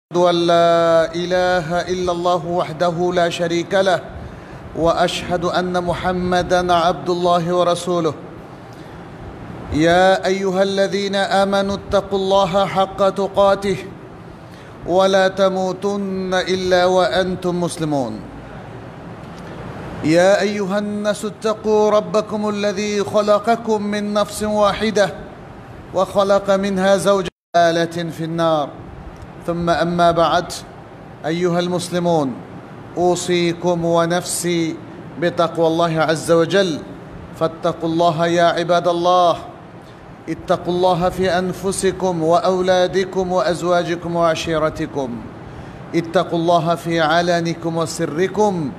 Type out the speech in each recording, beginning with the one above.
أشهد أن لا إله إلا الله وحده لا شريك له وأشهد أن محمدًا عبد الله ورسوله يا أيها الذين آمنوا اتقوا الله حق تقاته ولا تموتن إلا وأنتم مسلمون يا أيها الناس اتقوا ربكم الذي خلقكم من نفس واحدة وخلق منها زوجها آلة في النار ثم أما بعد أيها المسلمون أوصيكم ونفسي بتقوى الله عز وجل فاتقوا الله يا عباد الله اتقوا الله في أنفسكم وأولادكم وأزواجكم وعشيرتكم اتقوا الله في علانكم وسركم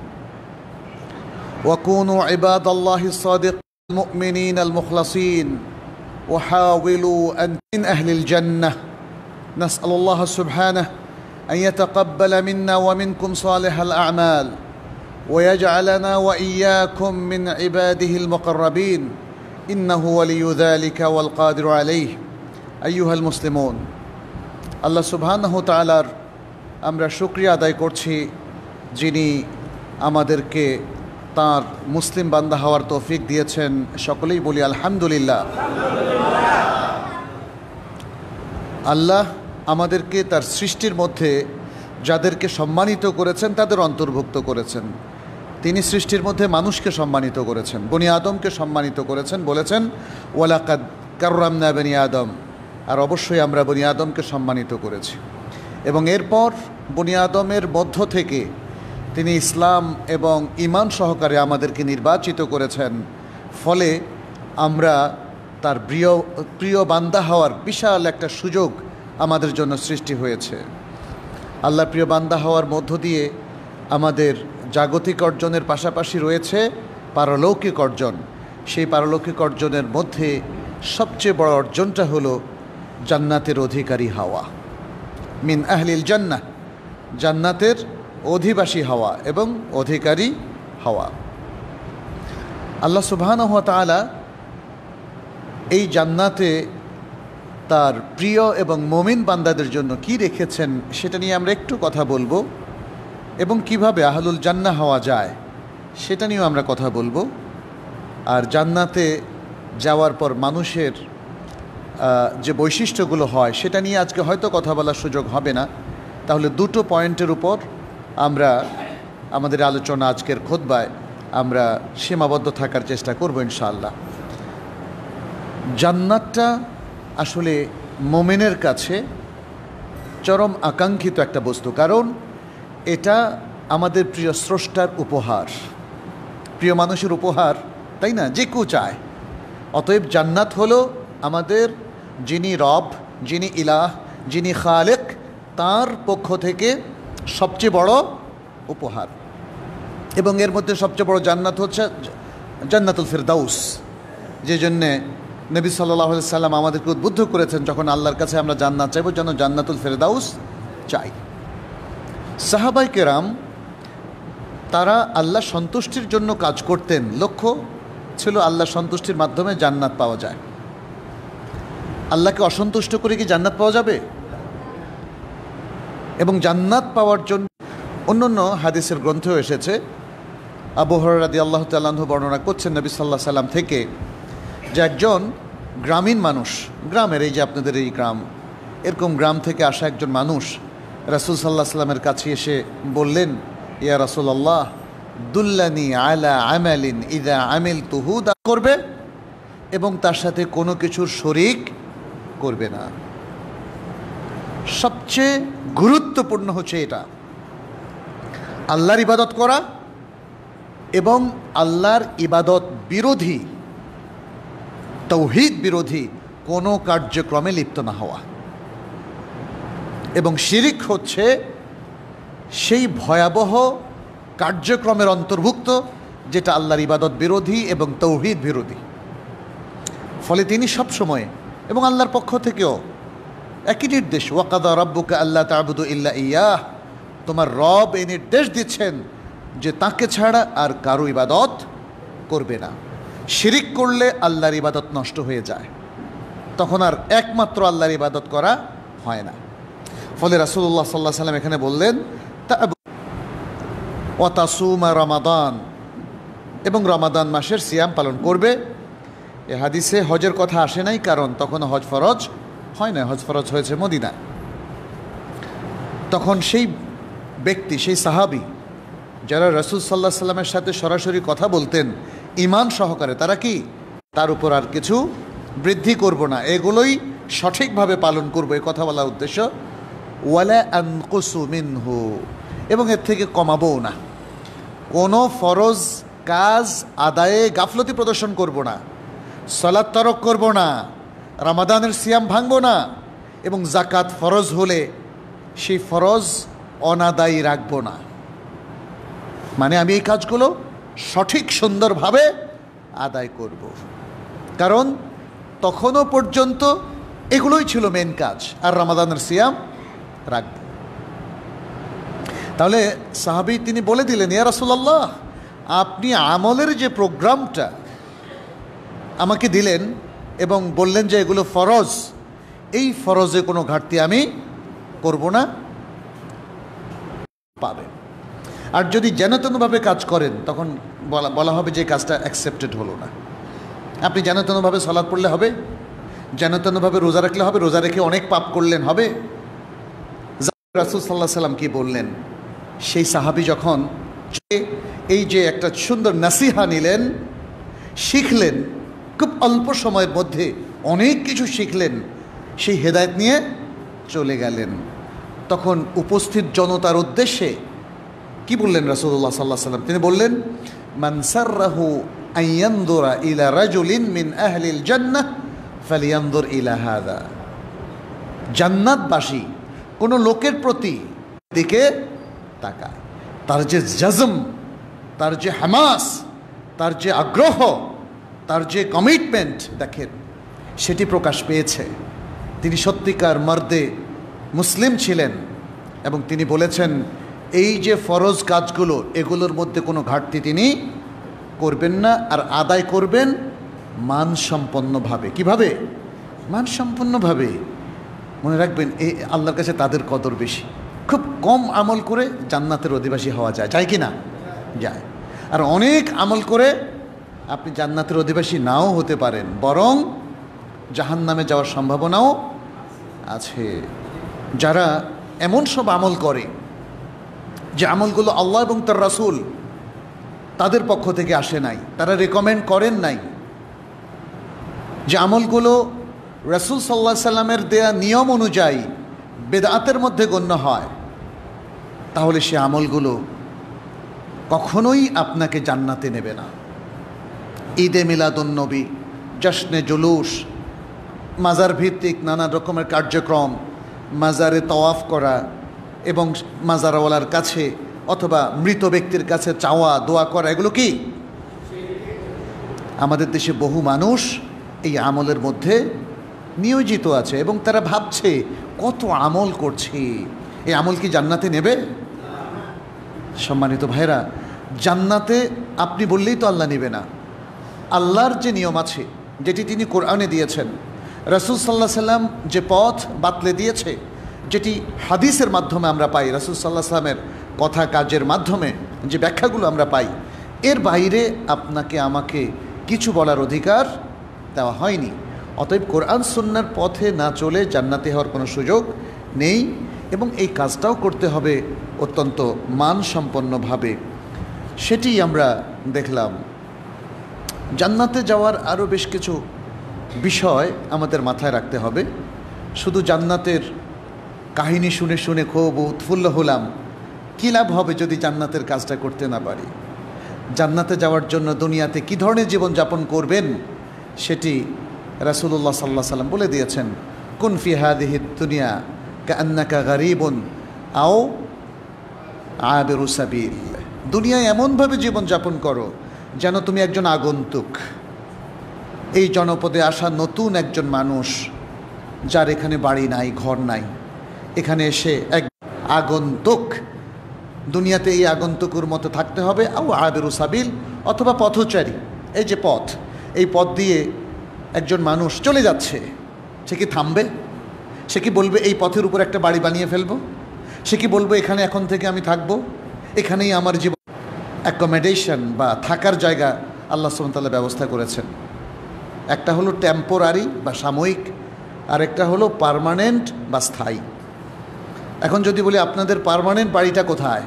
وكونوا عباد الله الصادقين المؤمنين المخلصين وحاولوا أن من أهل الجنة نسأل الله سبحانه أن يتقبل منا ومنكم صالح الأعمال ويجعلنا وإياكم من عباده المقربين إنه ولي ذلك والقادر عليه أيها المسلمون আল্লাহ সুবহানাহু ওয়া তাআলার আমরা শুকরিয়া আদায় করছি যিনি আমাদেরকে তার মুসলিম বান্দা হওয়ার তৌফিক দিয়েছেন সকলেই বলি আলহামদুলিল্লাহ আল্লাহ আমাদেরকে তার সৃষ্টির মধ্যে যাদেরকে সম্মানিত করেছেন তাদের অন্তর্ভুক্ত করেছেন তিনি সৃষ্টির মধ্যে মানুষকে সম্মানিত করেছেন বনি আদমকে সম্মানিত করেছেন বলেছেন ওয়ালাকাদ কাররামনা বনি আদম আর অবশ্যই আমরা বনি আদমকে সম্মানিত করেছি এবং এরপর বনি আদমের মধ্য থেকে তিনি ইসলাম এবং ঈমান সহকারে আমাদেরকে নির্বাচিত করেছেন ফলে আমরা তার প্রিয় বান্দা হওয়ার বিশাল একটা সুযোগ আমাদের জন্য সৃষ্টি হয়েছে আল্লাহ প্রিয় বান্দা হওয়ার মধ্য দিয়ে আমাদের জাগতিক অর্জনের পাশাপাশি রয়েছে পারলৌকিক অর্জন সেই পারলৌকিক অর্জনের মধ্যে সবচেয়ে বড় অর্জনটা হলো জান্নাতের অধিকারী হওয়া মিন আহলিল জান্নাহ জান্নাতের অধিবাসী হওয়া এবং অধিকারী হওয়া আল্লাহ সুবহানাহু ওয়া তাআলা এই জান্নাতে তার প্রিয় এবং মুমিন বান্দাদের জন্য কি রেখেছেন সেটা নিয়ে আমরা একটু কথা বলবো এবং কিভাবে আহলুল জান্নাহ হওয়া যায় সেটা নিয়েও আমরা কথা বলবো আর জান্নাতে যাওয়ার পর মানুষের যে বৈশিষ্ট্যগুলো হয় সেটা নিয়ে আজকে হয়তো কথা বলার সুযোগ হবে না তাহলে দুটো পয়েন্টের উপর আমরা আমাদের আলোচনা আজকের খুতবায় আমরা সীমাবদ্ধ থাকার চেষ্টা করব ইনশাআল্লাহ জান্নাতটা আসলে মুমিনের কাছে চরম আকাঙ্ক্ষিত একটা বস্তু কারণ এটা আমাদের প্রিয় স্রষ্টার উপহার প্রিয় মানুষের উপহার তাই না যে কেউ চায় অতএব জান্নাত হলো আমাদের যিনি রব যিনি ইলাহ যিনি খালেক তার পক্ষ থেকে সবচেয়ে বড় উপহার এবং এর মধ্যে সবচেয়ে বড় জান্নাত হচ্ছে জান্নাতুল ফিরদাউস যে জন্যে নবী সাল্লাল্লাহু আলাইহি সাল্লাম আমাদেরকে উদ্বুদ্ধ করেছেন যখন আল্লাহর কাছে আমরা জান্নাত চাইব যেন জান্নাতুল ফিরদাউস চাই সাহাবায়ে কেরাম তারা আল্লাহ সন্তুষ্টির জন্য কাজ করতেন লক্ষ্য ছিল আল্লাহ সন্তুষ্টির মাধ্যমে জান্নাত পাওয়া যায় আল্লাহকে অসন্তুষ্ট করে কি জান্নাত পাওয়া যাবে এবং জান্নাত পাওয়ার জন্য অন্যান্য হাদিসের গ্রন্থেও এসেছে আবু হুরায়রা রাদিয়াল্লাহু তাআলা আনহু বর্ণনা করছেন নবী সাল্লাল্লাহু আলাইহি সাল্লাম থেকে যে একজন গ্রামীণ মানুষ গ্রামের এই যে আপনাদের এই গ্রাম এরকম গ্রাম থেকে আসা একজন মানুষ রাসূল সাল্লাল্লাহু আলাইহি সাল্লামের কাছে এসে বললেন ইয়া রাসূলুল্লাহ দুল্লানি আলা আমালিন ইযা আমিলতুহু দা করবে এবং তার সাথে কোনো কিছুর শরীক করবে না সবচেয়ে গুরুত্বপূর্ণ হচ্ছে এটা আল্লাহর ইবাদত করা এবং আল্লাহর ইবাদত বিরোধী তাওহীদ বিরোধী কোনো কার্যক্রমে লিপ্ত না হওয়া এবং শিরিক হচ্ছে সেই ভয়াবহ কার্যক্রমের অন্তর্ভুক্ত যেটা আল্লাহর ইবাদত বিরোধী এবং তাওহীদ বিরোধী ফলে তিনি সবসময় এবং আল্লাহর পক্ষ থেকেও একই নির্দেশ ওয়াকাদা রাব্বুকা আল্লা তা'বুদু ইল্লা ইয়াহ তোমার রব এই নির্দেশ দিচ্ছেন যে তাকে ছাড়া আর কারো ইবাদত করবে না শিরিক করলে আল্লাহর ইবাদত নষ্ট হয়ে যায় তখন আর একমাত্র আল্লাহর ইবাদত করা হয় না ফলে রাসূলুল্লাহ সাল্লাল্লাহু আলাইহি ওয়াসাল্লাম এখানে বললেন ওয়া তাসুমা রমাদান, এবং রমাদান মাসের সিয়াম পালন করবে। এ হাদিসে হজের কথা আসে নাই, কারণ তখন হজ ফরজ হয় না, হজ ফরজ হয়েছে মদিনা। তখন সেই ব্যক্তি, সেই সাহাবী যারা রাসূল সাল্লাল্লাহু আলাইহি ওয়াসাল্লামের সাথে সরাসরি কথা বলতেন ঈমান সহকারে, তারা কি তার উপর আর কিছু বৃদ্ধি করব না, এগুলোই সঠিকভাবে পালন করবো, এই কথা বলার উদ্দেশ্য। ওয়ালা আনকুসু মিনহু, এবং এর থেকে কমাবও না। কোনো ফরজ কাজ আদায়ে গাফলতি প্রদর্শন করব না, সালাত তরক করব না, রমাদানের সিয়াম ভাঙব না, এবং জাকাত ফরজ হলে সেই ফরজ অনাদায়ী রাখব না। মানে আমি এই কাজগুলো সঠিক সুন্দরভাবে আদায় করব, কারণ তখনও পর্যন্ত এগুলোই ছিল মেন কাজ, আর রমাদানের সিয়াম রাখব। তাহলে সাহাবী তিনি বলে দিলেন, ইয়া রাসূলুল্লাহ, আপনি আমলের যে প্রোগ্রামটা আমাকে দিলেন এবং বললেন যে এগুলো ফরজ, এই ফরজে কোনো ঘাটতি আমি করব না, পাবে। আর যদি যেনতেনভাবে কাজ করেন তখন বলা হবে যে কাজটা অ্যাকসেপ্টেড হলো না। আপনি যেনতেনভাবে সালাত পড়লে হবে, যেনতেনভাবে রোজা রাখলে হবে, রোজা রেখে অনেক পাপ করলেন হবে। রাসূল সাল্লাল্লাহু আলাইহি ওয়াসাল্লাম কি বললেন? সেই সাহাবী যখন এই যে একটা সুন্দর নাসিহা নিলেন, শিখলেন, খুব অল্প সময়ের মধ্যে অনেক কিছু শিখলেন, সেই হেদায়েত নিয়ে চলে গেলেন। তখন উপস্থিত জনতার উদ্দেশ্যে কি বললেন রাসূলুল্লাহ সাল্লাল্লাহু আলাইহি ওয়াসাল্লাম? তিনি বললেন, মান সাররাহু আন ইয়ানদুরা ইলা রাজুলিন মিন আহলিল জান্নাহ ফালিয়ানদুর ইলা হাযা। জান্নাতবাসী কোনো লোকের প্রতি দিকে তাকায়, তার যে জজম, তার যে হামাস, তার যে আগ্রহ, তার যে কমিটমেন্ট দেখেন, সেটি প্রকাশ পেয়েছে। তিনি সত্যিকার মর্দে মুসলিম ছিলেন এবং তিনি বলেছেন এই যে ফরজ কাজগুলো, এগুলোর মধ্যে কোনো ঘাটতি তিনি করবেন না, আর আদায় করবেন মানসম্পন্নভাবে। কিভাবে? মানসম্পন্নভাবে। মনে রাখবেন, এই আল্লাহর কাছে তাদের কদর বেশি। খুব কম আমল করে জান্নাতের অধিবাসী হওয়া যায়, যায় কি না? যায়। আর অনেক আমল করে আপনি জান্নাতের অধিবাসী নাও হতে পারেন, বরং জাহান্নামে যাওয়ার সম্ভাবনাও আছে। যারা এমন সব আমল করে যে আমলগুলো আল্লাহ এবং তার রাসূল তাদের পক্ষ থেকে আসে নাই, তারা রেকমেন্ড করেন নাই, যে আমলগুলো রাসূল সাল্লাল্লাহু আলাইহি সাল্লামের দেয়া নিয়ম অনুযায়ী বেদাতের মধ্যে গণ্য হয়, তাহলে সে আমলগুলো কখনোই আপনাকে জান্নাতে নেবে না। ঈদে মিলাদুন্নবী, জশ্নে জুলুস, মাজার ভিত্তিক নানা রকমের কার্যক্রম, মাজারে তওয়াফ করা এবং মাজারওয়ালার কাছে অথবা মৃত ব্যক্তির কাছে চাওয়া দোয়া করা, এগুলো কি? আমাদের দেশে বহু মানুষ এই আমলের মধ্যে নিয়োজিত আছে এবং তারা ভাবছে কত আমল করছে, এই আমল কি জান্নাতে নেবে? সম্মানিত ভাইরা, জান্নাতে আপনি বললেই তো আল্লাহ নেবে না। আল্লাহর যে নিয়ম আছে, যেটি তিনি কোরআনে দিয়েছেন, রাসূল সাল্লাল্লাহু আলাইহি সাল্লাম যে পথ বাতলে দিয়েছে, যেটি হাদিসের মাধ্যমে আমরা পাই, রাসূল সাল্লাল্লাহু আলাইহি সাল্লামের কথা কাজের মাধ্যমে যে ব্যাখ্যাগুলো আমরা পাই, এর বাইরে আপনাকে আমাকে কিছু বলার অধিকার দেওয়া হয়নি। অতএব কোরআন সুন্নাহর পথে না চলে জান্নাতে হওয়ার কোনো সুযোগ নেই, এবং এই কাজটাও করতে হবে অত্যন্ত মানসম্পন্নভাবে। সেটি আমরা দেখলাম। জান্নাতে যাওয়ার আরও বেশ কিছু বিষয় আমাদের মাথায় রাখতে হবে। শুধু জান্নাতের কাহিনী শুনে শুনে খুব উৎফুল্ল হলাম, কী লাভ হবে যদি জান্নাতের কাজটা করতে না পারি? জান্নাতে যাওয়ার জন্য দুনিয়াতে কী ধরনের জীবনযাপন করবেন সেটি রাসূলুল্লাহ সাল্লাল্লাহু আলাইহি ওয়াসাল্লাম বলে দিয়েছেন। কুন ফি হাদিহি দুনিয়া কাআন্নাকা গারিবুন আও আবিরু সাবিল। দুনিয়ায় এমনভাবে জীবনযাপন করো যেন তুমি একজন আগন্তুক, এই জনপদে আসা নতুন একজন মানুষ, যার এখানে বাড়ি নাই, ঘর নাই, এখানে এসে এক আগন্তুক। দুনিয়াতে এই আগন্তুকের মতো থাকতে হবে। আও আবিরু সাবিল, অথবা পথচারী। এই যে পথ, এই পথ দিয়ে একজন মানুষ চলে যাচ্ছে, সে কি থামবে? সে কি বলবে এই পথের উপর একটা বাড়ি বানিয়ে ফেলবো? সে কি বলবো এখানে এখন থেকে আমি থাকবো, এখানেই আমার জীবন? অ্যাকোমোডেশন বা থাকার জায়গা আল্লাহ সুবহানাহু ওয়া তাআলা ব্যবস্থা করেছেন। একটা হলো টেম্পোরারি বা সাময়িক, আর একটা হলো পার্মানেন্ট বা স্থায়ী। এখন যদি বলি আপনাদের পার্মানেন্ট বাড়িটা কোথায়,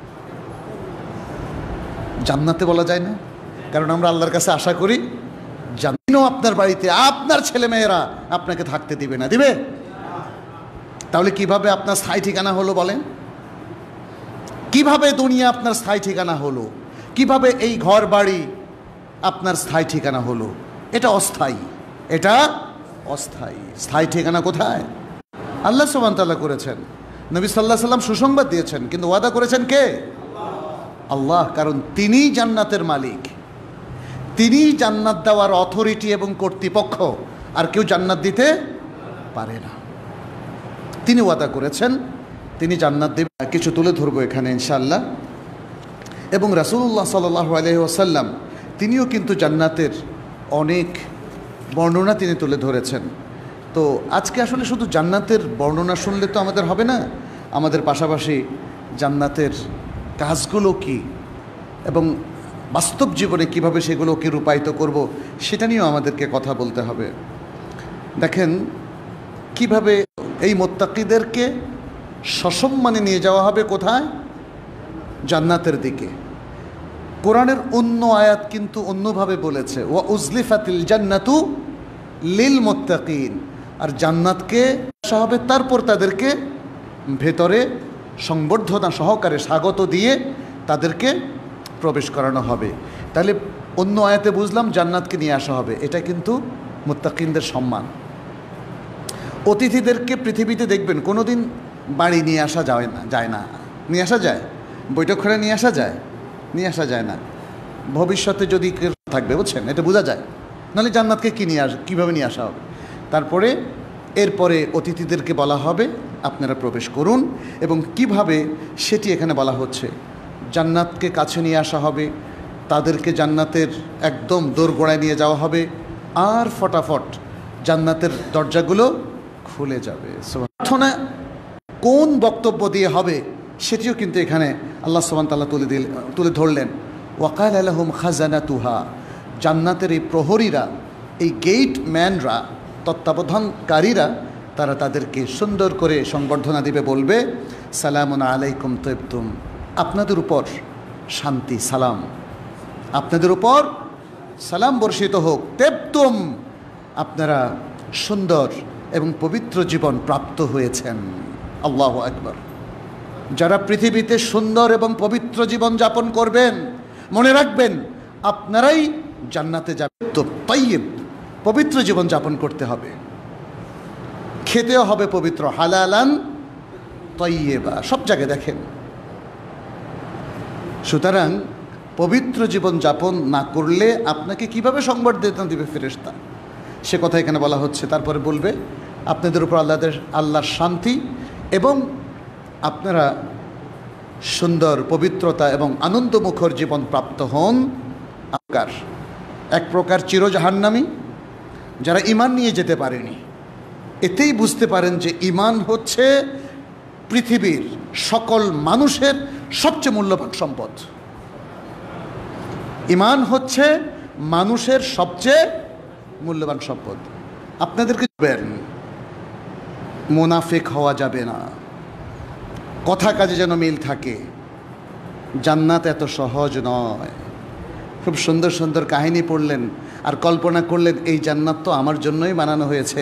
জান্নাতে বলা যায় না, কারণ আমরা আল্লাহর কাছে আশা করি জান্নাতও আপনার বাড়িতে আপনার ছেলেমেয়েরা আপনাকে থাকতে দিবে না, দিবে? তাহলে কিভাবে আপনার স্থায়ী ঠিকানা হলো বলেন? কিভাবে দুনিয়া আপনার স্থায়ী ঠিকানা হলো? কিভাবে এই ঘর বাড়ি আপনার স্থায়ী ঠিকানা হলো? এটা অস্থায়ী, এটা অস্থায়ী। স্থায়ী ঠিকানা কোথায়? আল্লাহ সুবহানাহু ওয়া তাআলা করেছেন। নবী সাল্লাল্লাহু আলাইহি ওয়াসাল্লাম সুসংবাদ দিয়েছেন, কিন্তু ওয়াদা করেছেন কে? আল্লাহ। কারণ তিনিই জান্নাতের মালিক, তিনিই জান্নাত দেওয়ার অথরিটি এবং কর্তৃপক্ষ। আর কেউ জান্নাত দিতে পারে না। তিনি ওয়াদা করেছেন, তিনি জান্নাত দেবেন। কিছু তুলে ধরবো এখানে ইনশাআল্লাহ। এবং রাসূলুল্লাহ সাল্লাল্লাহু আলাইহি ওয়াসাল্লাম তিনিও কিন্তু জান্নাতের অনেক বর্ণনা তিনি তুলে ধরেছেন। তো আজকে আসলে শুধু জান্নাতের বর্ণনা শুনলে তো আমাদের হবে না, আমাদের পাশাপাশি জান্নাতের কাজগুলো কি এবং বাস্তব জীবনে কিভাবে সেগুলোকে রূপায়িত করব, সেটা নিয়েও আমাদেরকে কথা বলতে হবে। দেখেন কিভাবে এই মুত্তাকিদেরকে সসম্মানে নিয়ে যাওয়া হবে কোথায়? জান্নাতের দিকে। কোরআনের অন্য আয়াত কিন্তু অন্যভাবে বলেছে, ওয়া উজলিফাতিল জান্নাতু লিল মুত্তাকিন। আর জান্নাতকে আসা হবে, তারপর তাদেরকে ভেতরে সংবর্ধনা সহকারে স্বাগত দিয়ে তাদেরকে প্রবেশ করানো হবে। তাহলে অন্য আয়াতে বুঝলাম জান্নাতকে নিয়ে আসা হবে, এটা কিন্তু মুত্তাকিনদের সম্মান। অতিথিদেরকে পৃথিবীতে দেখবেন কোনোদিন বাড়ি নিয়ে আসা যায় না। নিয়ে আসা যায়? বৈঠক ঘরে নিয়ে আসা যায়? নিয়ে আসা যায় না। ভবিষ্যতে যদি কেউ থাকবে, বুঝছেন, এটা বোঝা যায়। নাহলে জান্নাতকে কীভাবে নিয়ে আসা হবে? তারপরে এরপরে অতিথিদেরকে বলা হবে আপনারা প্রবেশ করুন, এবং কিভাবে সেটি এখানে বলা হচ্ছে। জান্নাতকে কাছে নিয়ে আসা হবে, তাদেরকে জান্নাতের একদম দোরগোড়ায় নিয়ে যাওয়া হবে, আর ফটাফট জান্নাতের দরজাগুলো খুলে যাবে। প্রার্থনা কোন বক্তব্য দিয়ে হবে সেটিও কিন্তু এখানে আল্লাহ সুবহানাহু ওয়া তাআলা তুলে ধরলেন। ওয়াকালা লাহুম খাজানাতুহা, জান্নাতের এই প্রহরীরা, এই গেটম্যানরা, তত্ত্বাবধানকারীরা, তারা তাদেরকে সুন্দর করে সংবর্ধনা দিবে, বলবে সালামুন আলাইকুম তিবতুম, আপনাদের উপর শান্তি সালাম, আপনাদের উপর সালাম বর্ষিত হোক, তিবতুম, আপনারা সুন্দর এবং পবিত্র জীবন প্রাপ্ত হয়েছেন। আল্লাহু আকবার। যারা পৃথিবীতে সুন্দর এবং পবিত্র জীবন যাপন করবেন, মনে রাখবেন আপনারাই জান্নাতে যাবেন। তো তাইয়্যিব, পবিত্র জীবন যাপন করতে হবে, খেতেও হবে পবিত্র, হালালান তাইয়্যিবা। সব জায়গায় দেখেন। সুতরাং পবিত্র জীবন যাপন না করলে আপনাকে কিভাবে সংবর্ধনা দিবে ফেরেশতা, সে কথা এখানে বলা হচ্ছে। তারপরে বলবে আপনাদের উপর আল্লাহর শান্তি, এবং আপনারা সুন্দর পবিত্রতা এবং আনন্দমুখর জীবন প্রাপ্ত হন। এক প্রকার চিরজাহান্নামী যারা ঈমান নিয়ে যেতে পারেনি, এতেই বুঝতে পারেন যে ঈমান হচ্ছে পৃথিবীর সকল মানুষের সবচেয়ে মূল্যবান সম্পদ। ঈমান হচ্ছে মানুষের সবচেয়ে মূল্যবান সম্পদ। আপনাদেরকে মুনাফিক হওয়া যাবে না, কথা কাজে যেন মিল থাকে। জান্নাত এত সহজ নয়। খুব সুন্দর সুন্দর কাহিনী পড়লেন আর কল্পনা করলেন এই জান্নাত তো আমার জন্যই বানানো হয়েছে।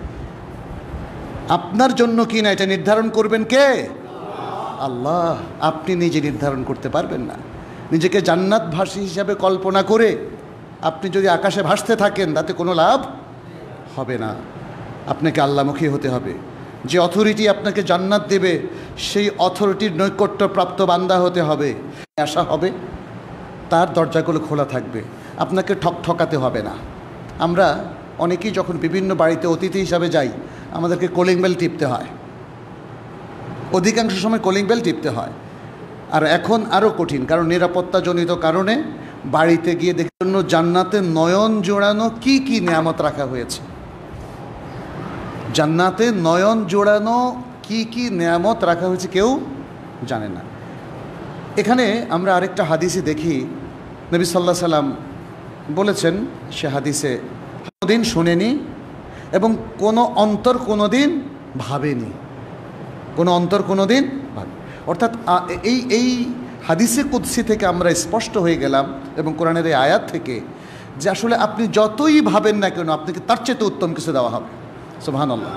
আপনার জন্য কি না এটা নির্ধারণ করবেন কে? আল্লাহ। আপনি নিজে নির্ধারণ করতে পারবেন না। নিজেকে জান্নাতবাসী হিসাবে কল্পনা করে আপনি যদি আকাশে ভাসতে থাকেন, তাতে কোনো লাভ হবে না। আপনাকে আল্লাহমুখী হতে হবে। যে অথরিটি আপনাকে জান্নাত দেবে, সেই অথরিটির নৈকট্যপ্রাপ্ত বান্দা হতে হবে। আশা হবে, তার দরজাগুলো খোলা থাকবে, আপনাকে ঠকাতে হবে না। আমরা অনেকেই যখন বিভিন্ন বাড়িতে অতিথি হিসাবে যাই, আমাদেরকে কলিং বেল টিপতে হয়, অধিকাংশ সময় কলিং বেল টিপতে হয়। আর এখন আরও কঠিন, কারণ নিরাপত্তাজনিত কারণে বাড়িতে গিয়ে দেখার জন্য জান্নাতে নয়ন জোড়ানো কি কি নিয়ামত রাখা হয়েছে। জান্নাতে নয়ন জোড়ানো কি কি নেয়ামত রাখা হয়েছে কেউ জানে না। এখানে আমরা আরেকটা হাদিসে দেখি, নবী সাল্লাল্লাহু আলাইহি সাল্লাম বলেছেন, সে হাদিসে কোনোদিন শুনেনি এবং কোনো অন্তর কোনোদিন ভাবেনি, কোনো অন্তর কোনোদিন ভাবে। অর্থাৎ এই হাদিসে কুদসি থেকে আমরা স্পষ্ট হয়ে গেলাম এবং কোরআনের এই আয়াত থেকে যে আসলে আপনি যতই ভাবেন না কেন আপনাকে তার চেয়ে উত্তম কিছু দেওয়া হবে। সুবহানাল্লাহ।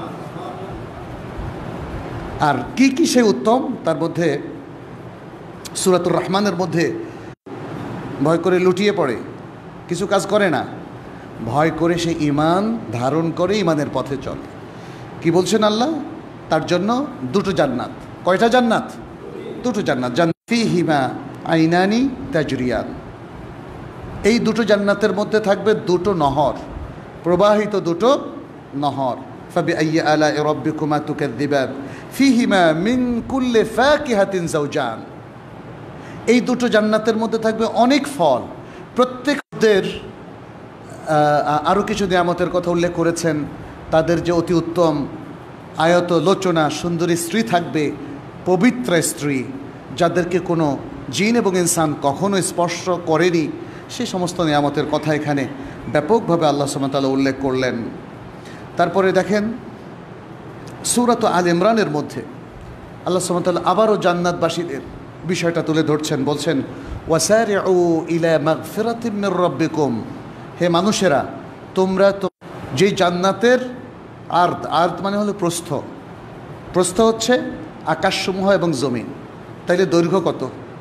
আর কি কি সেই উত্তম, তার মধ্যে সূরাতুর রহমানের মধ্যে ভয় করে লুটিয়ে পড়ে, কিছু কাজ করে না, ভয় করে সে ঈমান ধারণ করে ঈমানের পথে চলে। কি বলছেন আল্লাহ? তার জন্য দুটো জান্নাত। কয়টা জান্নাত? দুটো জান্নাত। ফীহিমা আইনানি তাজরিয়ান। এই দুটো জান্নাতের মধ্যে থাকবে দুটো নহর, প্রবাহিত দুটো নহর। ফাবিআইয়ি আলাই রাব্বিকুমা তুকাযযিবান ফীহিমা মিন কুল্লি ফাকিহাতিন যাওজান। এই দুটো জান্নাতের মধ্যে থাকবে অনেক ফল। প্রত্যেকদের আরও কিছু নিয়ামতের কথা উল্লেখ করেছেন। তাদের যে অতি উত্তম আয়ত লোচনা সুন্দরী স্ত্রী থাকবে, পবিত্র স্ত্রী, যাদেরকে কোনো জিন এবং ইনসান কখনো স্পর্শ করেনি, সেই সমস্ত নিয়ামতের কথা এখানে ব্যাপকভাবে আল্লাহ সুবহানাহু ওয়া তাআলা উল্লেখ করলেন। তারপরে দেখেন সূরাত আল ইমরানের মধ্যে আল্লাহ সুবহানাহু ওয়া তাআলা আবারও জান্নাতবাসীদের বিষয়টা তুলে ধরছেন, বলছেন ওয়াসারিউ ইলা মাগফিরাতিম মির রাব্বিকুম। হে মানুষেরা, তোমরা তো যেই জান্নাতের আর্দ মানে হলো প্রস্থ, প্রস্থ হচ্ছে আকাশসমূহ এবং জমিন। তাইলে দৈর্ঘ্য কত?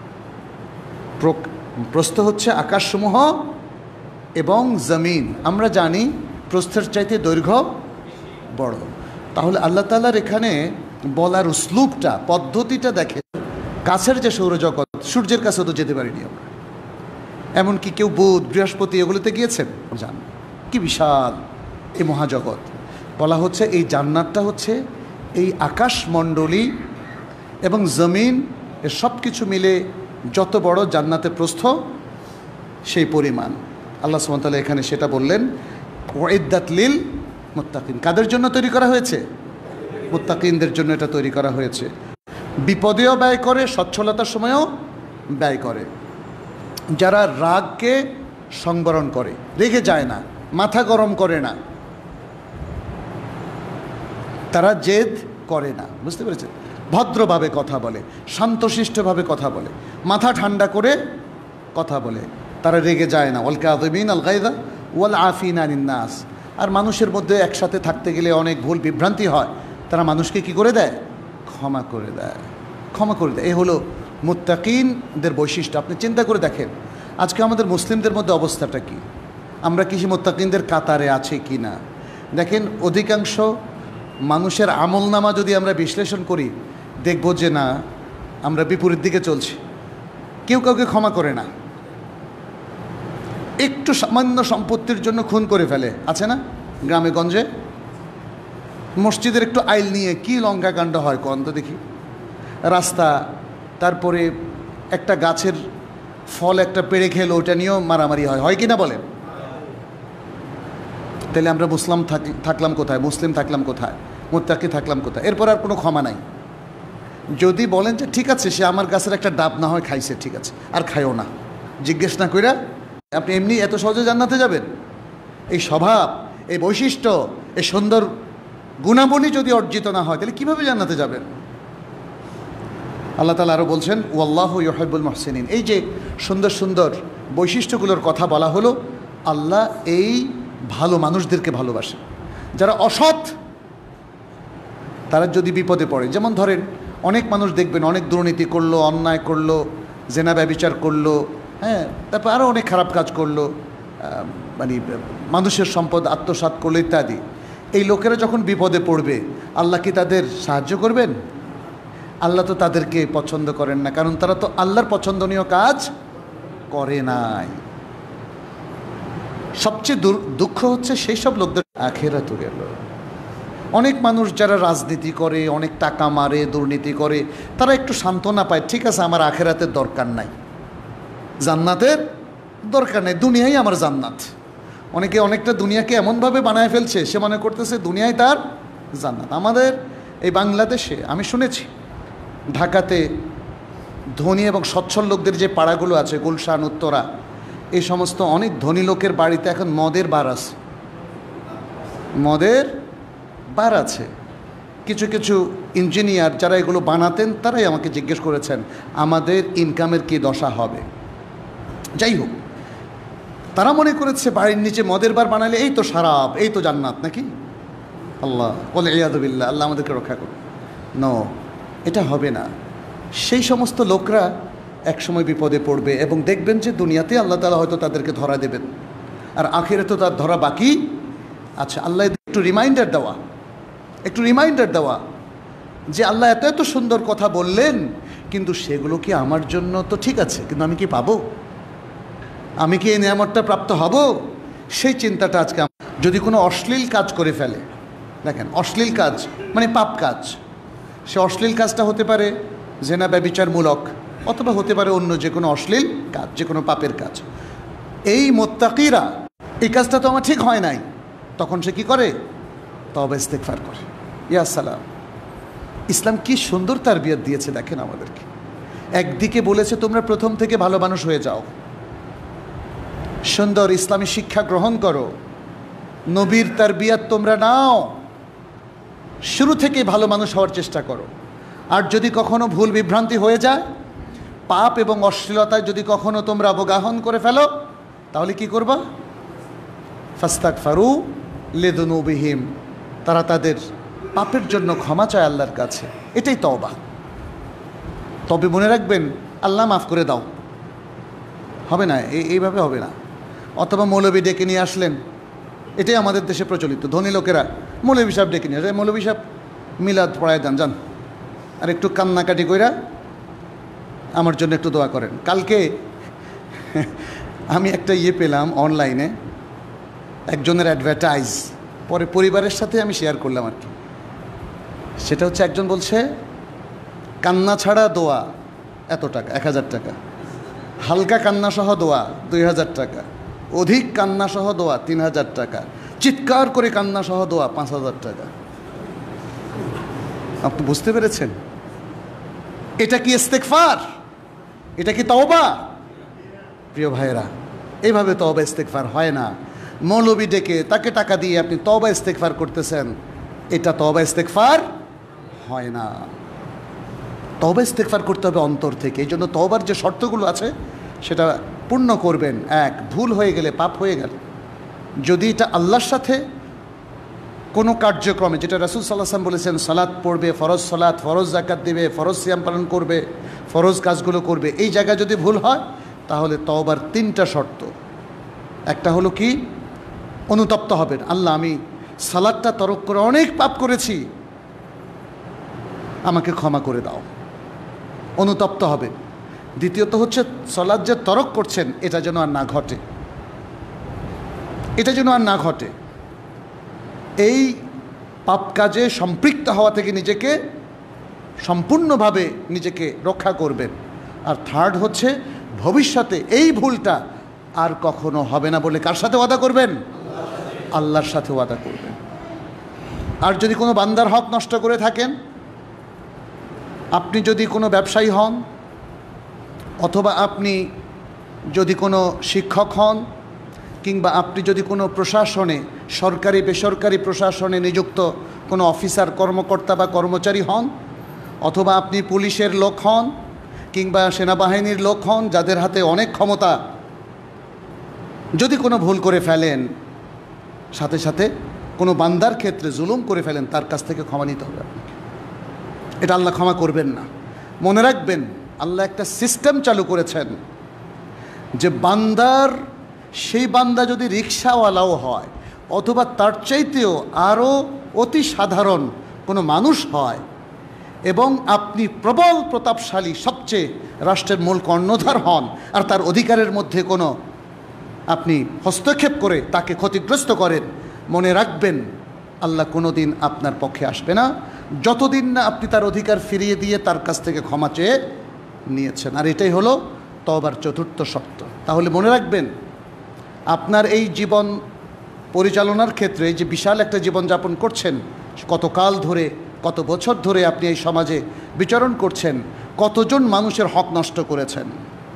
প্রস্থ হচ্ছে আকাশসমূহ এবং জমিন। আমরা জানি প্রস্থের চাইতে দৈর্ঘ্য বড়। তাহলে আল্লাহ তাআলার এখানে বলার উসলুবটা, পদ্ধতিটা দেখে। কাছের যে সৌরজগৎ, সূর্যের কাছে তো যেতে পারিনি আমরা, এমনকি কেউ বুধ বৃহস্পতি এগুলোতে গিয়েছেন, জান কি বিশাল এই মহাজগৎ। বলা হচ্ছে এই জান্নাতটা হচ্ছে এই আকাশমণ্ডলী এবং জমিন এর সব কিছু মিলে যত বড় জান্নাতের প্রস্থ সেই পরিমাণ। আল্লাহ সুবহানাহু ওয়া তাআলা এখানে সেটা বললেন, উইদ্দাত লিল মুত্তাকিন। কাদের জন্য তৈরি করা হয়েছে? মুত্তাকিনদের জন্য এটা তৈরি করা হয়েছে। বিপদেও ব্যয় করে, সচ্ছলতার সময়ও ব্যয় করে। যারা রাগকে সংবরণ করে, রেগে যায় না, মাথা গরম করে না, তারা জেদ করে না, বুঝতে পেরেছেন? ভদ্রভাবে কথা বলে, শান্তশিষ্টভাবে কথা বলে, মাথা ঠান্ডা করে কথা বলে, তারা রেগে যায় না। ওয়াল কাযিমিন আল গায়যা ওয়াল আফিনা আনিন নাস। আর মানুষের মধ্যে একসাথে থাকতে গেলে অনেক ভুল বিভ্রান্তি হয়, তারা মানুষকে কি করে দেয়? ক্ষমা করে দেয়, ক্ষমা করে দেয়। এই হলো মুত্তাকিনদের বৈশিষ্ট্য। আপনি চিন্তা করে দেখেন আজকে আমাদের মুসলিমদের মধ্যে অবস্থাটা কি, আমরা কি মুত্তাকিনদের কাতারে আছে কি না? দেখেন অধিকাংশ মানুষের আমলনামা যদি আমরা বিশ্লেষণ করি, দেখব যে না, আমরা বিপরীত দিকে চলছি। কেউ কাউকে ক্ষমা করে না, একটু সামান্য সম্পত্তির জন্য খুন করে ফেলে, আছে না গ্রামে গঞ্জে? মসজিদের একটু আইল নিয়ে কি লঙ্কাকাণ্ড হয় কোন তো দেখি। রাস্তা, তারপরে একটা গাছের ফল একটা পেড়ে খেলো, ওটা নিয়েও মারামারি হয়, হয় কি না বলেন? তাহলে আমরা থাকলাম কোথায়? মুসলিম থাকলাম কোথায়? মুত্তাকি থাকলাম কোথায়? এরপর আর কোনো ক্ষমা নাই। যদি বলেন যে ঠিক আছে, সে আমার গাছের একটা ডাব না হয় খাইছে, ঠিক আছে, আর খায়ও না, জিজ্ঞেস না কইরা আপনি এমনি এত সহজে জান্নাতে যাবেন? এই স্বভাব, এই বৈশিষ্ট্য, এই সুন্দর গুণাবলী যদি অর্জিত না হয়, তাহলে কীভাবে জান্নাতে যাবেন? আল্লাহ তাআলা আরও বলছেন ওয়াল্লাহু ইউহিব্বুল মুহসিনিন। এই যে সুন্দর সুন্দর বৈশিষ্ট্যগুলোর কথা বলা হলো, আল্লাহ এই ভালো মানুষদেরকে ভালোবাসে। যারা অসৎ, তারা যদি বিপদে পড়ে, যেমন ধরেন অনেক মানুষ দেখবেন অনেক দুর্নীতি করলো, অন্যায় করলো, জেনা ব্যভিচার করলো, হ্যাঁ, তারপর আরও অনেক খারাপ কাজ করলো, মানে মানুষের সম্পদ আত্মসাৎ করলো ইত্যাদি। এই লোকেরা যখন বিপদে পড়বে, আল্লাহ কি তাদের সাহায্য করবেন? আল্লাহ তো তাদেরকে পছন্দ করেন না, কারণ তারা তো আল্লাহর পছন্দনীয় কাজ করে নাই। সবচেয়ে দুঃখ হচ্ছে সেই সব লোকদের আখিরাত গেল। অনেক মানুষ যারা রাজনীতি করে, অনেক টাকা মারে, দুর্নীতি করে, তারা একটু সান্ত্বনা পায়, ঠিক আছে আমার আখিরাতের দরকার নাই, জান্নাতের দরকার নেই, দুনিয়াই আমার জান্নাত। অনেকে অনেকটা দুনিয়াকে এমনভাবে বানায় ফেলছে, সে মনে করতেছে দুনিয়ায় তার জান্নাত। আমাদের এই বাংলাদেশে আমি শুনেছি ঢাকাতে ধনী এবং সচ্ছল লোকদের যে পাড়াগুলো আছে, গুলশান, উত্তরা, এই সমস্ত অনেক ধনী লোকের বাড়িতে এখন মদের বার আছে, মদের বার আছে। কিছু কিছু ইঞ্জিনিয়ার যারা এগুলো বানাতেন তারাই আমাকে জিজ্ঞেস করেছেন আমাদের ইনকামের কী দশা হবে। যাই হোক, তারা মনে করেছে বাড়ির নিচে মদের বার বানালে এই তো শারাব, এই তো জান্নাত নাকি। আল্লাহ বলে ইয়াদুবিল্লাহ, আল্লাহ আমাদেরকে রক্ষা করুন। নো, এটা হবে না। সেই সমস্ত লোকরা একসময় বিপদে পড়বে এবং দেখবেন যে দুনিয়াতে আল্লাহ তাআলা হয়তো তাদেরকে ধরা দেবেন, আর আখিরাতে তো তার ধরা বাকি আছে। আল্লাহ একটু রিমাইন্ডার দেওয়া যে আল্লাহ এত এত সুন্দর কথা বললেন, কিন্তু সেগুলো কি আমার জন্য তো ঠিক আছে, কিন্তু আমি কি পাবো, আমি কি এই নিয়ামতটা প্রাপ্ত হব, সেই চিন্তাটা আজকে। যদি কোনো অশ্লীল কাজ করে ফেলে, দেখেন অশ্লীল কাজ মানে পাপ কাজ, সে অশ্লীল কাজটা হতে পারে জেনা ব্যভিচারমূলক, অথবা হতে পারে অন্য যে কোনো অশ্লীল কাজ, যে কোনো পাপের কাজ। এই মুত্তাকিরা এই কাজটা তো আমার ঠিক হয় নাই, তখন সে কি করে, তওবা ইস্তেগফার করে। ইয়া সালাম, ইসলাম কি সুন্দর তারবিয়ত দিয়েছে দেখেন আমাদেরকে। একদিকে বলেছে তোমরা প্রথম থেকে ভালো মানুষ হয়ে যাও, সুন্দর ইসলামী শিক্ষা গ্রহণ করো, নবীর তারবিয়ত তোমরা নাও, শুরু থেকে ভালো মানুষ হওয়ার চেষ্টা করো। আর যদি কখনো ভুল বিভ্রান্তি হয়ে যায়, পাপ এবং অশ্লীলতায় যদি কখনো তোমরা অবগাহন করে ফেলো, তাহলে কি করবা, ফাস্তাগফারু লিযুনুবিহিম, তারা তাদের পাপের জন্য ক্ষমা চায় আল্লাহর কাছে, এটাই তওবা। তবে মনে রাখবেন আল্লাহ মাফ করে দাও হবে না, এইভাবে হবে না। অথবা মৌলবি ডেকে নিয়ে আসলেন, এটাই আমাদের দেশে প্রচলিত, ধনী লোকেরা মৌলবি সাহেব ডেকে নিয়ে আসে, মৌলবি সাহেব মিলাদ পড়ায় দেন, যান আর একটু কান্নাকাটি কইরা আমার জন্য একটু দোয়া করেন। কালকে আমি একটা পেলাম অনলাইনে, একজনের অ্যাডভার্টাইজ, পরে পরিবারের সাথে আমি শেয়ার করলাম আর কি। সেটা হচ্ছে একজন বলছে কান্না ছাড়া দোয়া এত টাকা, 1000 টাকা, হালকা কান্না সহ দোয়া 2000 টাকা, অধিক কান্না সহ দোয়া 3000 টাকা, চিৎকার করে কান্না সহ দোয়া 5000 টাকা। আপনি বুঝতে পেরেছেন এটা কি ইস্তেগফার, এটা কি তওবা? প্রিয় ভাইয়েরা, এইভাবে তওবা ইস্তেগফার হয় না। মৌলবি ডেকে তাকে টাকা দিয়ে আপনি তওবা ইস্তেগফার করতেছেন, এটা তওবা ইস্তেগফার হয় না। তওবা ইস্তেগফার করতে হবে অন্তর থেকে। এই জন্য তওবার যে শর্তগুলো আছে সেটা পূর্ণ করবেন। এক, ভুল হয়ে গেলে, পাপ হয়ে গেলে, যদি এটা আল্লাহর সাথে কোনো কার্যক্রমে, যেটা রাসূল সাল্লাল্লাহু আলাইহি ওয়াসাল্লাম বলেছেন, সালাত পড়বে, ফরজ সালাত, ফরজ যাকাত দেবে, ফরজ সিয়াম পালন করবে, ফরজ কাজগুলো করবে, এই জায়গায় যদি ভুল হয় তাহলে তওবার 3টা শর্ত। একটা হলো কি, অনুতপ্ত হবেন, আল্লাহ আমি সালাতটা তরক করে অনেক পাপ করেছি, আমাকে ক্ষমা করে দাও, অনুতপ্ত হবেন। দ্বিতীয়ত হচ্ছে সালাত যে তরক করছেন এটা যেন আর না ঘটে, এটা যেন আর না ঘটে, এই পাপ কাজে সম্পৃক্ত হওয়া থেকে নিজেকে সম্পূর্ণভাবে নিজেকে রক্ষা করবেন। আর থার্ড হচ্ছে ভবিষ্যতে এই ভুলটা আর কখনো হবে না বলে কার সাথে ওয়াদা করবেন? আল্লাহর সাথে ওয়াদা করবেন। আর যদি কোনো বান্দার হক নষ্ট করে থাকেন, আপনি যদি কোনো ব্যবসায়ী হন, অথবা আপনি যদি কোনো শিক্ষক হন, কিংবা আপনি যদি কোনো প্রশাসনে, সরকারি বেসরকারি প্রশাসনে নিযুক্ত কোনো অফিসার, কর্মকর্তা বা কর্মচারী হন, অথবা আপনি পুলিশের লোক হন, কিংবা সেনাবাহিনীর লোক হন, যাদের হাতে অনেক ক্ষমতা, যদি কোনো ভুল করে ফেলেন, সাথে সাথে কোনো বান্দার ক্ষেত্রে জুলুম করে ফেলেন, তার কাছ থেকে ক্ষমা নিতে হবে আপনাকে। এটা আল্লাহ ক্ষমা করবেন না। মনে রাখবেন আল্লাহ একটা সিস্টেম চালু করেছেন যে বান্দার, সেই বান্দা যদি রিক্সাওয়ালাও হয়, অথবা তার চাইতেও আরও অতি সাধারণ কোনো মানুষ হয়, এবং আপনি প্রবল প্রতাপশালী সবচেয়ে রাষ্ট্রের মূল কর্ণধার হন, আর তার অধিকারের মধ্যে কোনো আপনি হস্তক্ষেপ করে তাকে ক্ষতিগ্রস্ত করেন, মনে রাখবেন আল্লাহ কোনো দিন আপনার পক্ষে আসবে না যতদিন না আপনি তার অধিকার ফিরিয়ে দিয়ে তার কাছ থেকে ক্ষমা চেয়ে নিয়েছেন। আর এটাই হলো তওবার 4র্থ শর্ত। তাহলে মনে রাখবেন আপনার এই জীবন পরিচালনার ক্ষেত্রে, যে বিশাল একটা জীবনযাপন করছেন, কতকাল ধরে, কত বছর ধরে আপনি এই সমাজে বিচরণ করছেন, কতজন মানুষের হক নষ্ট করেছেন,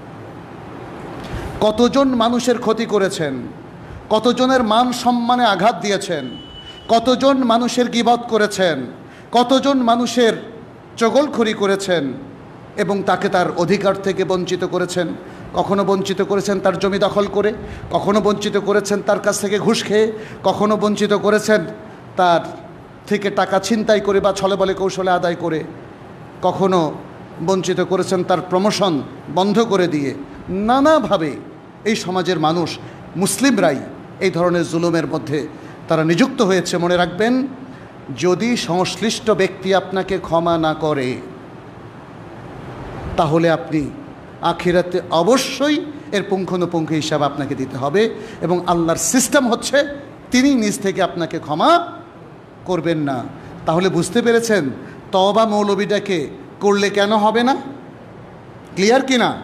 কতজন মানুষের ক্ষতি করেছেন, কতজনের মান সম্মানে আঘাত দিয়েছেন, কতজন মানুষের গীবত করেছেন, কতজন মানুষের চগলখড়ি করেছেন এবং তাকে তার অধিকার থেকে বঞ্চিত করেছেন। কখনো বঞ্চিত করেছেন তার জমি দখল করে, কখনো বঞ্চিত করেছেন তার কাছ থেকে ঘুষ খেয়ে, কখনো বঞ্চিত করেছেন তার থেকে টাকা ছিনতাই করে বা ছলে বলে কৌশলে আদায় করে, কখনো বঞ্চিত করেছেন তার প্রমোশন বন্ধ করে দিয়ে। নানাভাবে এই সমাজের মানুষ, মুসলিমরাই এই ধরনের জুলুমের মধ্যে তারা নিযুক্ত হয়েছে। মনে রাখবেন, যদি সংশ্লিষ্ট ব্যক্তি আপনাকে ক্ষমা না করে তাহলে আপনি আখিরাতে অবশ্যই এর পুঙ্খানুপুঙ্খ হিসাব আপনাকে দিতে হবে। এবং আল্লাহর সিস্টেম হচ্ছে তিনি নিজ থেকে আপনাকে ক্ষমা করবেন না। তাহলে বুঝতে পেরেছেন তওবা মৌলবীটাকে করলে কেন হবে না? ক্লিয়ার কি না?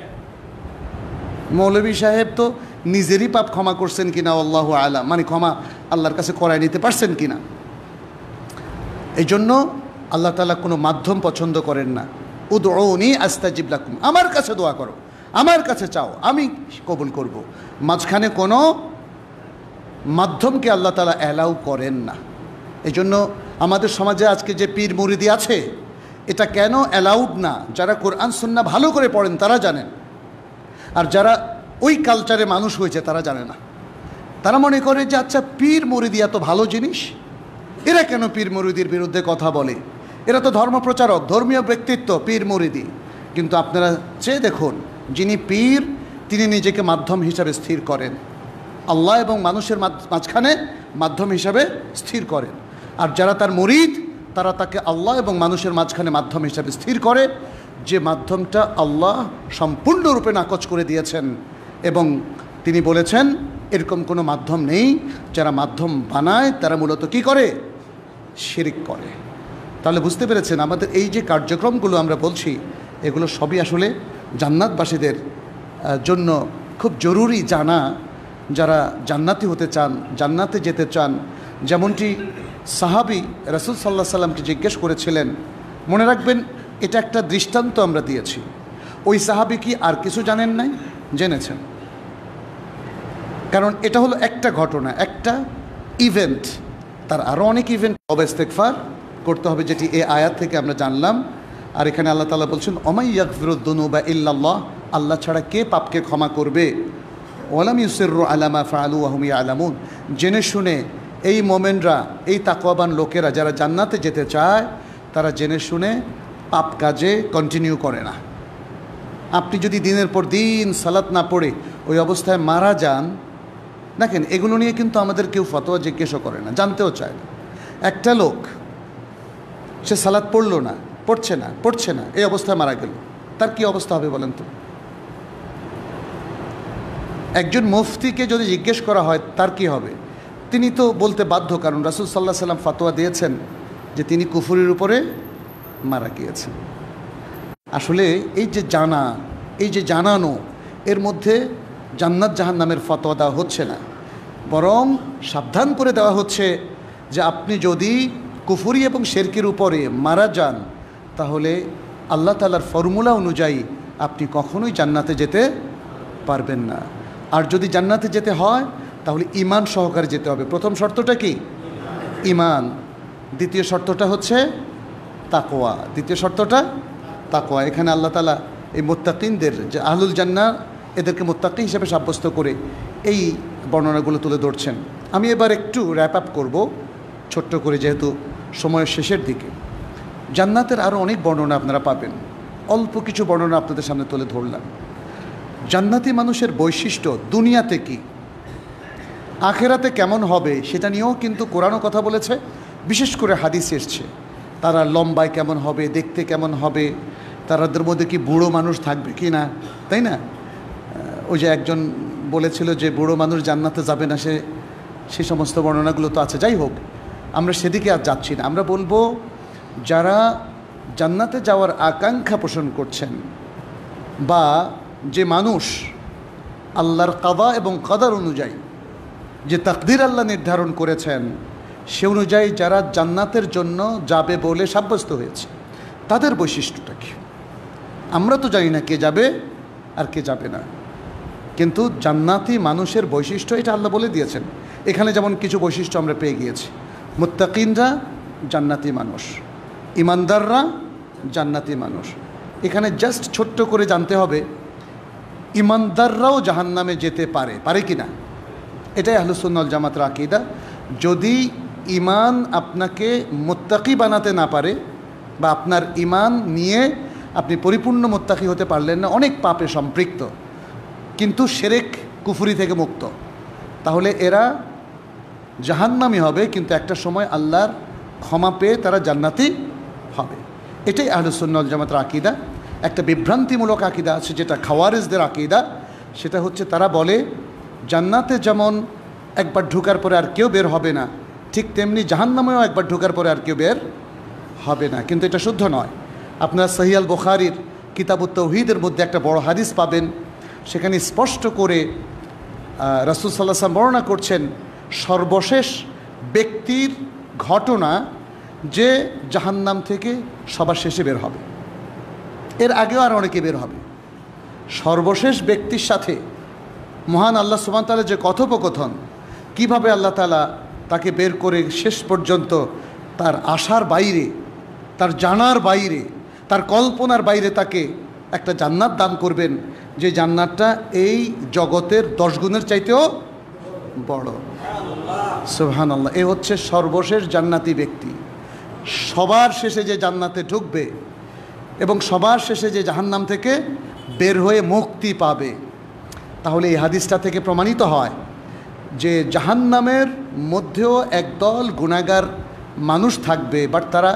মৌলবী সাহেব তো নিজেরই পাপ ক্ষমা করছেন কিনা আল্লাহু আলাম, মানে ক্ষমা আল্লাহর কাছে করায় নিতে পারছেন কিনা। এই জন্য আল্লাহ তাআলা কোনো মাধ্যম পছন্দ করেন না। উদউনি আস্তাজিব লাকুম, আমার কাছে দোয়া করো, আমার কাছে চাও, আমি কবুল করব। মাঝখানে কোনো মাধ্যমকে আল্লাহ তাআলা অ্যালাউ করেন না। এই জন্য আমাদের সমাজে আজকে যে পীর মুরিদি আছে, এটা কেন অ্যালাউড না? যারা কোরআন সুন্নাহ ভালো করে পড়েন তারা জানেন, আর যারা ওই কালচারে মানুষ হয়েছে তারা জানে না। তারা মনে করে যে আচ্ছা পীর মুরিদি এত ভালো জিনিস, এরা কেন পীর মুরিদির বিরুদ্ধে কথা বলে? এরা তো ধর্মপ্রচারক, ধর্মীয় ব্যক্তিত্ব, পীর মুরিদি। কিন্তু আপনারা চেয়ে দেখুন, যিনি পীর তিনি নিজেকে মাধ্যম হিসাবে স্থির করেন, আল্লাহ এবং মানুষের মাঝখানে মাধ্যম হিসাবে স্থির করেন। আর যারা তার মুরিদ তারা তাকে আল্লাহ এবং মানুষের মাঝখানে মাধ্যম হিসাবে স্থির করে, যে মাধ্যমটা আল্লাহ সম্পূর্ণরূপে নাকচ করে দিয়েছেন। এবং তিনি বলেছেন এরকম কোনো মাধ্যম নেই। যারা মাধ্যম বানায় তারা মূলত কি করে? শিরিক করে। তাহলে বুঝতে পেরেছেন আমাদের এই যে কার্যক্রমগুলো আমরা বলছি, এগুলো সবই আসলে জান্নাতবাসীদের জন্য খুব জরুরি জানা, যারা জান্নাতি হতে চান, জান্নাতে যেতে চান। যেমনটি সাহাবী রাসূল সাল্লাল্লাহু আলাইহি সাল্লামকে জিজ্ঞেস করেছিলেন, মনে রাখবেন এটা একটা দৃষ্টান্ত আমরা দিয়েছি। ওই সাহাবী কি আর কিছু জানেন নাই? জেনেছেন। কারণ এটা হলো একটা ঘটনা, একটা ইভেন্ট। তার আরও অনেক ইভেন্ট তওবা ইস্তেগফার করতে হবে, যেটি এই আয়াত থেকে আমরা জানলাম। আর এখানে আল্লাহ তাআলা বলছেন ওমাই ইয়াগফিরুদ দুনুবা ইল্লাল্লাহ, আল্লাহ ছাড়া কে পাপকে ক্ষমা করবে। ওয়ালাম ইউসিররু আলা মা ফাআলু ওয়া হুম ইয়ালামুন, জেনে শুনে এই মোমেনরা, এই তাকওয়াবান লোকেরা যারা জান্নাতে যেতে চায়, তারা জেনে শুনে পাপ কাজে কন্টিনিউ করে না। আপনি যদি দিনের পর দিন সালাত না পড়ে ওই অবস্থায় মারা যান, দেখেন এগুলো নিয়ে কিন্তু আমাদের কেউ ফতোয়া জিজ্ঞেসও করে না, জানতেও চায় না। একটা লোক সে সালাত পড়লো না, পড়ছে না, এই অবস্থায় মারা গেল, তার কি অবস্থা হবে বলেন তো? একজন মুফতিকে যদি জিজ্ঞেস করা হয় তার কি হবে, তিনি তো বলতে বাধ্য, কারণ রাসূল সাল্লাল্লাহু আলাইহি সাল্লাম ফাতোয়া দিয়েছেন যে তিনি কুফরির উপরে মারা গিয়েছেন। আসলে এই যে জানা, এই যে জানানো, এর মধ্যে জান্নাত জাহান্নামের ফতোয়া দেওয়া হচ্ছে না, বরং সাবধান করে দেওয়া হচ্ছে যে আপনি যদি কুফরি এবং শিরকের উপরে মারা যান, তাহলে আল্লাহ তাআলার ফর্মুলা অনুযায়ী আপনি কখনোই জান্নাতে যেতে পারবেন না। আর যদি জান্নাতে যেতে হয় তাহলে ঈমান সহকারে যেতে হবে। প্রথম শর্তটা কি? ঈমান। দ্বিতীয় শর্তটা হচ্ছে তাকওয়া। তাকওয়া। এখানে আল্লাহ তাআলা এই মুত্তাকিনদের, যে আহলুল জান্নাহ, এদেরকে মুত্তাকি হিসেবে সাব্যস্ত করে এই বর্ণনাগুলো তুলে ধরছেন। আমি এবার একটু র্যাপ আপ করব ছোট্ট করে, যেহেতু সময়ের শেষের দিকে। জান্নাতের আরও অনেক বর্ণনা আপনারা পাবেন, অল্প কিছু বর্ণনা আপনাদের সামনে তুলে ধরলাম। জান্নাতি মানুষের বৈশিষ্ট্য দুনিয়াতে কি, আখেরাতে কেমন হবে সেটা নিয়েও কিন্তু কোরআনও কথা বলেছে, বিশেষ করে হাদিস এসছে। তারা লম্বায় কেমন হবে, দেখতে কেমন হবে, তাদের মধ্যে কি বুড়ো মানুষ থাকবে কি না, তাই না? ওই যে একজন বলেছিল যে বুড়ো মানুষ জান্নাতে যাবে না, সে সমস্ত বর্ণনাগুলো তো আছে। যাই হোক, আমরা সেদিকে আর যাচ্ছি না। আমরা বলবো যারা জান্নাতে যাওয়ার আকাঙ্ক্ষা পোষণ করছেন, বা যে মানুষ আল্লাহর কাদা এবং কদর অনুযায়ী যে তাকদির আল্লাহ নির্ধারণ করেছেন সে অনুযায়ী যারা জান্নাতের জন্য যাবে বলে সাব্যস্ত হয়েছে তাদের বৈশিষ্ট্যটা কী। আমরা তো জানি না কে যাবে আর কে যাবে না, কিন্তু জান্নাতি মানুষের বৈশিষ্ট্য এটা আল্লাহ বলে দিয়েছেন। এখানে যেমন কিছু বৈশিষ্ট্য আমরা পেয়ে গিয়েছি। মুত্তাকিনরা জান্নাতি মানুষ, ইমানদাররা জান্নাতি মানুষ। এখানে জাস্ট ছোট্ট করে জানতে হবে ইমানদাররাও জাহান্নামে যেতে পারে কি না, এটাই আহলুস সুন্নাহ ওয়াল জামাতের আকীদা। যদি ইমান আপনাকে মুত্তাকি বানাতে না পারে, বা আপনার ইমান নিয়ে আপনি পরিপূর্ণ মুত্তাকি হতে পারলেন না, অনেক পাপে সম্পৃক্ত কিন্তু শিরক কুফরি থেকে মুক্ত, তাহলে এরা জাহান্নামী হবে, কিন্তু একটা সময় আল্লাহর ক্ষমা পেয়ে তারা জান্নাতি হবে। এটাই আহলুস সুন্নাহ ওয়াল জামাতের আকীদা। একটা বিভ্রান্তিমূলক আকীদা আছে যেটা খাওয়ারিজদের আকীদা, সেটা হচ্ছে তারা বলে জান্নাতে যেমন একবার ঢোকার পরে আর কেউ বের হবে না, ঠিক তেমনি জাহান্নামেও একবার ঢোকার পরে আর কেউ বের হবে না, কিন্তু এটা শুদ্ধ নয়। আপনারা সহিহ আল বুখারীর কিতাবুত তাওহীদের মধ্যে একটা বড় হাদিস পাবেন, সেখানে স্পষ্ট করে রাসূল সাল্লাল্লাহু আলাইহি ওয়াসাল্লাম বর্ণনা করছেন সর্বশেষ ব্যক্তির ঘটনা যে জাহান্নাম থেকে সবার শেষে বের হবে, এর আগেও আর অনেকে বের হবে। সর্বশেষ ব্যক্তির সাথে মহান আল্লাহ সুবহানাহু ওয়া তাআলা যে কথোপকথন, কিভাবে আল্লাহ তাআলা তাকে বের করে শেষ পর্যন্ত তার আশার বাইরে, তার জানার বাইরে, তার কল্পনার বাইরে তাকে একটা জান্নাত দান করবেন, যে জান্নাতটা এই জগতের 10 গুণের চাইতেও বড়। সুবহানাল্লাহ। এ হচ্ছে সর্বশেষ জান্নাতি ব্যক্তি। সবার শেষে যে জান্নাতে ঢুকবে এবং সবার শেষে যে জাহান্নাম থেকে বের হয়ে মুক্তি পাবে। তাহলে এই হাদিসটা থেকে প্রমাণিত হয় যে জাহান্নামের মধ্যেও একদল গুনাহগার মানুষ থাকবে, বাট তারা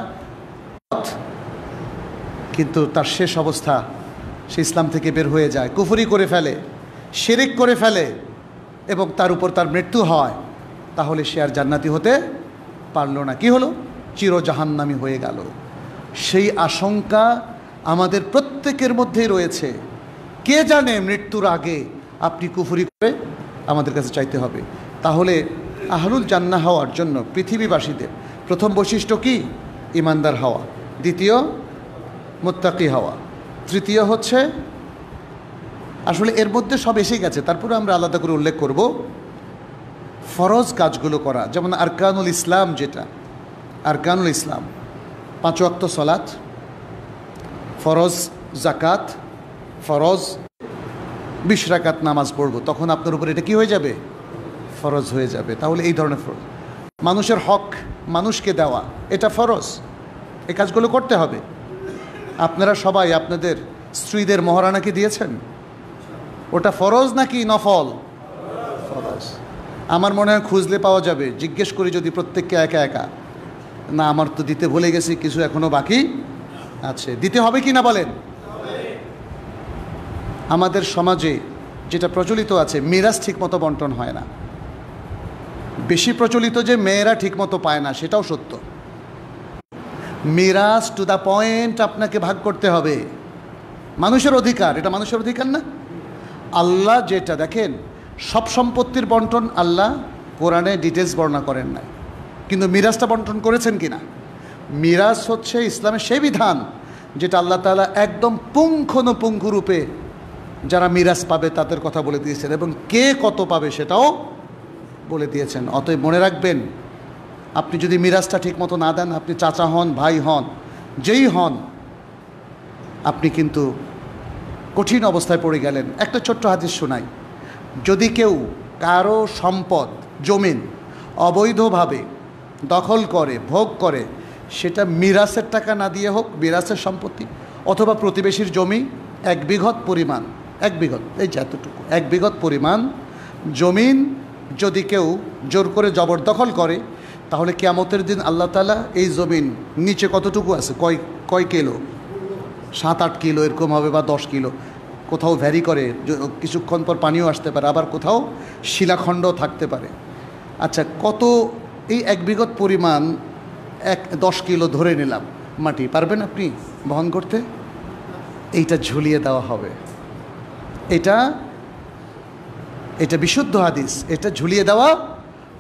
কিন্তু তার শেষ অবস্থা সে ইসলাম থেকে বের হয়ে যায়, কুফরি করে ফেলে, শিরক করে ফেলে এবং তার উপর তার মৃত্যু হয়, তাহলে সে আর জান্নাতি হতে পারল না। কি হলো? চির জাহান্নামী হয়ে গেল। সেই আশঙ্কা আমাদের প্রত্যেকের মধ্যেই রয়েছে। কে জানে মৃত্যুর আগে আপনি কুফরি করে আমাদের কাছে চাইতে হবে। তাহলে আহলুল জান্নাহ হওয়ার জন্য পৃথিবীবাসীদের প্রথম বৈশিষ্ট্য কি? ইমানদার হওয়া, দ্বিতীয় মুত্তাকি হওয়া, তৃতীয় হচ্ছে, আসলে এর মধ্যে সব এসে গেছে, তারপরে আমরা আলাদা করে উল্লেখ করব, ফরজ কাজগুলো করা। যেমন আরকানুল ইসলাম, যেটা আরকানুল ইসলাম 5 ওয়াক্ত সালাত, ফরজ জাকাত, ফরজ 20 রাকাত নামাজ পড়ব, তখন আপনার উপর এটা কি হয়ে যাবে? ফরজ হয়ে যাবে। তাহলে এই ধরনের ফরজ, মানুষের হক মানুষকে দেওয়া, এটা ফরজ, এই কাজগুলো করতে হবে। আপনারা সবাই আপনাদের স্ত্রীদের মহারানা কি দিয়েছেন? ওটা ফরজ নাকি নফল? ফরজ। আমার মনে হয় খুঁজলে পাওয়া যাবে, জিজ্ঞেস করি যদি প্রত্যেককে একা একা, না আমার তো দিতে ভুলে গেছি, কিছু এখনো বাকি আছে, দিতে হবে কি না বলেন? আমাদের সমাজে যেটা প্রচলিত আছে, মিরাজ ঠিকমতো বন্টন হয় না। বেশি প্রচলিত যে মেয়েরা ঠিকমতো পায় না, সেটাও সত্য। মিরাজ টু দ্য পয়েন্ট আপনাকে ভাগ করতে হবে। মানুষের অধিকার, এটা মানুষের অধিকার না? আল্লাহ যেটা দেখেন, সব সম্পত্তির বন্টন আল্লাহ কোরআনে ডিটেলস বর্ণনা করেন নাই, কিন্তু মিরাজটা বন্টন করেছেন কিনা? মিরাজ হচ্ছে ইসলামের সেই বিধান যেটা আল্লাহ তাআলা একদম পুঙ্খানুপুঙ্খরূপে যারা মিরাজ পাবে তাদের কথা বলে দিয়েছেন, এবং কে কত পাবে সেটাও বলে দিয়েছেন। অতএব মনে রাখবেন, আপনি যদি মিরাজটা ঠিক মতো না দেন, আপনি চাচা হন, ভাই হন, যেই হন, আপনি কিন্তু কঠিন অবস্থায় পড়ে গেলেন। একটা ছোট্ট হাদিস শোনাই। যদি কেউ কারো সম্পদ, জমিন অবৈধভাবে দখল করে, ভোগ করে, সেটা মিরাসের টাকা না দিয়ে হোক, মিরাসের সম্পত্তি অথবা প্রতিবেশীর জমি 1 বিঘত পরিমাণ, 1 বিঘত, এই যে এতটুকু 1 বিঘত পরিমাণ জমিন যদি কেউ জোর করে জবরদখল করে, তাহলে কিয়ামতের দিন আল্লাহ তাআলা এই জমিন নিচে কতটুকু আছে, কয় কিলো, 7-8 কিলো এরকম হবে, বা 10 কিলো, কোথাও ভ্যারি করে, কিছুক্ষণ পর পানিও আসতে পারে, আবার কোথাও শিলাখণ্ডও থাকতে পারে। আচ্ছা, কত এই 1 বিঘত পরিমাণ 10 কিলো ধরে নিলাম মাটি, পারবেন আপনি বহন করতে? এইটা ঝুলিয়ে দেওয়া হবে। এটা বিশুদ্ধ হাদিস, এটা ঝুলিয়ে দেওয়া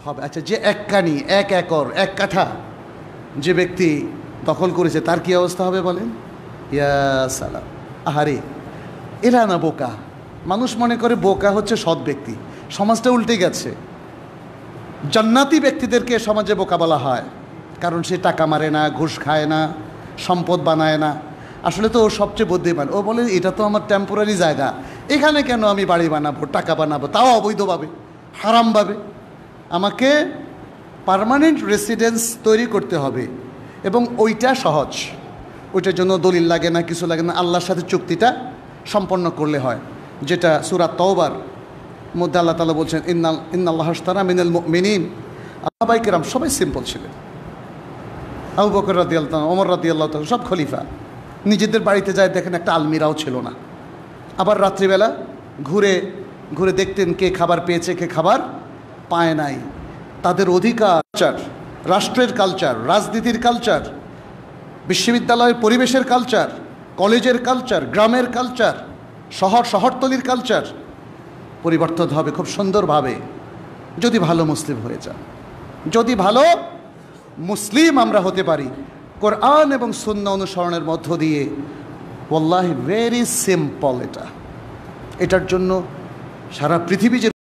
হবে। আচ্ছা, যে এক কানি, এক একর, এক কাঠা যে ব্যক্তি দখল করেছে তার কি অবস্থা হবে বলেন? ইয়া সালাম, আহারে, এরা না বোকা। মানুষ মনে করে বোকা হচ্ছে সৎ ব্যক্তি। সমাজটা উল্টে গেছে। জান্নাতি ব্যক্তিদেরকে সমাজে বোকা বলা হয়, কারণ সে টাকা মারে না, ঘুষ খায় না, সম্পদ বানায় না। আসলে তো ও সবচেয়ে বুদ্ধিমান। ও বলে এটা তো আমার টেম্পোরারি জায়গা, এখানে কেন আমি বাড়ি বানাবো, টাকা বানাবো, তাও অবৈধভাবে, হারামভাবে। আমাকে পার্মানেন্ট রেসিডেন্স তৈরি করতে হবে, এবং ওইটা সহজ। ওইটার জন্য দলিল লাগে না, কিছু লাগে না, আল্লাহর সাথে চুক্তিটা সম্পন্ন করলে হয়। যেটা সূরা তওবার মধ্যে আল্লাহ তাআলা বলছেন, ইন্নাল্লাহ আশতারা মিনাল মুমিনিন। সাহাবায়ে কেরাম সবাই সিম্পল ছিলেন। আবু বকর রাদিয়াল্লাহু আনহু, ওমর রাদিয়াল্লাহু আনহু, সব খলিফা। নিজেদের বাড়িতে যায় দেখেন একটা আলমিরাও ছিল না। আবার রাত্রিবেলা ঘুরে ঘুরে দেখতেন কে খাবার পেয়েছে, কে খাবার পায় নাই। তাদের অধিকার, রাষ্ট্রের কালচার, রাজনীতির কালচার, বিশ্ববিদ্যালয়ের পরিবেশের কালচার, কলেজের কালচার, গ্রামের কালচার, শহরতলির কালচার পরিবর্তন হবে খুব সুন্দরভাবে যদি ভালো মুসলিম হয়ে যান। যদি ভালো মুসলিম আমরা হতে পারি কোরআন এবং সুন্নাহ অনুসরণের মধ্য দিয়ে। ওয়াল্লাহি ভেরি সিম্পল। এটার জন্য সারা পৃথিবী যে